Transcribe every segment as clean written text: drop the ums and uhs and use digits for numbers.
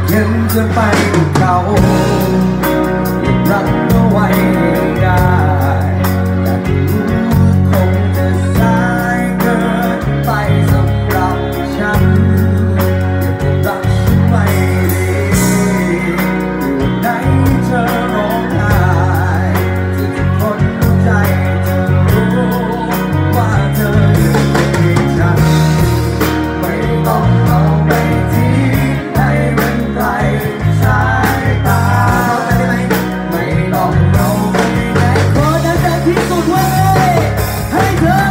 เข็นจะไปเขารักเอาไว้ได้แต่รู้คงจะสายเกินไปสำหรับฉันอย่ารักฉันไม่ดีอยู่ไหนเธอร้องไห้จะทุกคนเข้าใจเธอรู้ว่าเธออยู่ในฉันไม่ต้องเอาไปทิ้งให้มันไกลสายตาไม่ต้องเอาไปไหนขอดังๆที่สุดไว้ให้เธอ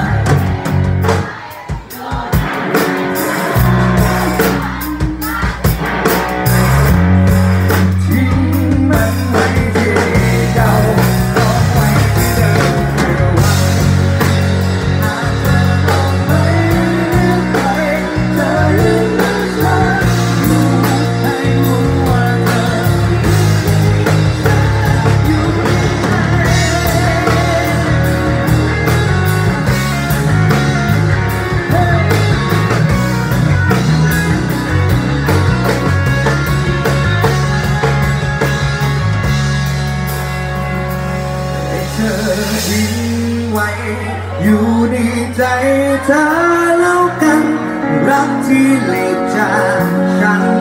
ทิ้งมันไว้ที่เก่าร้องไว้ที่เดิมเพื่อหวังหากเธอลองไม่เลือกไปเธอยังเหลือฉันอยู่ให้รู้ว่าเธออยู่ที่ไหนให้เธอทิ้งไว้อยู่ในใจเธอแล้วกันรักที่หลีกจากฉัน